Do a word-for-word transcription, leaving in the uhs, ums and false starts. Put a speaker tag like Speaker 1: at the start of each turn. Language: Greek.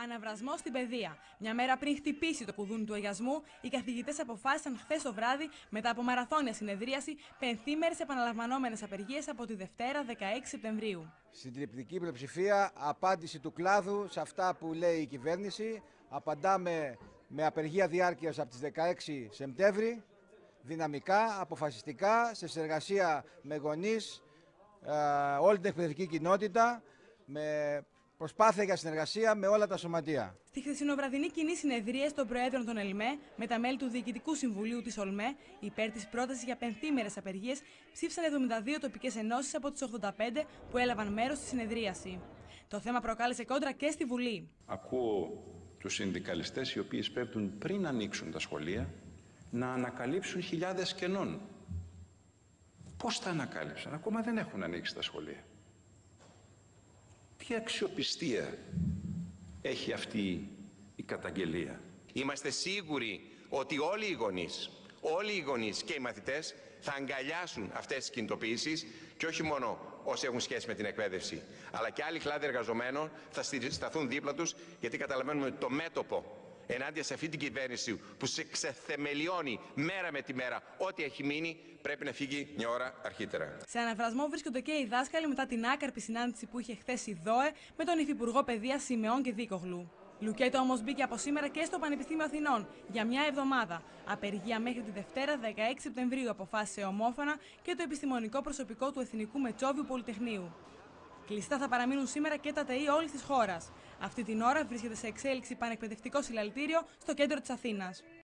Speaker 1: Αναβρασμό στην παιδεία. Μια μέρα πριν χτυπήσει το κουδούνι του αγιασμού, οι καθηγητές αποφάσισαν χθες το βράδυ, μετά από μαραθώνια συνεδρίαση, πενθήμερες επαναλαμβανόμενες απεργίες από τη Δευτέρα δεκαέξι Σεπτεμβρίου.
Speaker 2: Στην τριπτική πλειοψηφία, απάντηση του κλάδου σε αυτά που λέει η κυβέρνηση. Απαντάμε με απεργία διάρκειας από τις δεκαέξι Σεπτέμβρη, δυναμικά, αποφασιστικά, σε συνεργασία με γονείς, όλη την εκπαιδευτική κοινότητα, με προσπάθεια για συνεργασία με όλα τα σωματεία.
Speaker 1: Στη χθεσινοβραδινή κοινή συνεδρία των Προέδρων των ΕΛΜΕ με τα μέλη του Διοικητικού Συμβουλίου της ΟΛΜΕ, υπέρ της πρότασης για πενθήμερες απεργίες, ψήφισαν εβδομήντα δύο τοπικές ενώσεις από τις ογδόντα πέντε που έλαβαν μέρος στη συνεδρίαση. Το θέμα προκάλεσε κόντρα και στη Βουλή.
Speaker 3: Ακούω τους συνδικαλιστές οι οποίοι σπέβδουν πριν ανοίξουν τα σχολεία να ανακαλύψουν χιλιάδες κενών. Πώς τα ανακάλυψαν? Ακόμα δεν έχουν ανοίξει τα σχολεία. Τι αξιοπιστία έχει αυτή η καταγγελία?
Speaker 4: Είμαστε σίγουροι ότι όλοι οι γονείς, όλοι οι γονείς και οι μαθητές θα αγκαλιάσουν αυτές τις κινητοποιήσεις και όχι μόνο όσοι έχουν σχέση με την εκπαίδευση, αλλά και άλλοι κλάδοι εργαζομένων θα σταθούν δίπλα τους, γιατί καταλαβαίνουμε ότι το μέτωπο ενάντια σε αυτή την κυβέρνηση που σε ξεθεμελιώνει μέρα με τη μέρα ό,τι έχει μείνει, πρέπει να φύγει μια ώρα αρχίτερα.
Speaker 1: Σε αναβρασμό βρίσκονται και οι δάσκαλοι μετά την άκαρπη συνάντηση που είχε χθες η ΔΟΕ με τον Υφυπουργό Παιδείας Σιμεών και Δίκογλου. Λουκέτο όμως μπήκε από σήμερα και στο Πανεπιστήμιο Αθηνών για μια εβδομάδα. Απεργία μέχρι τη Δευτέρα δεκαέξι Σεπτεμβρίου αποφάσισε ομόφωνα και το επιστημονικό προσωπικό του Εθνικού Μετσόβιου Πολυτεχνείου. Κλειστά θα παραμείνουν σήμερα και τα ΤΕΙ όλης της χώρας. Αυτή την ώρα βρίσκεται σε εξέλιξη πανεκπαιδευτικό συλλαλητήριο στο κέντρο της Αθήνας.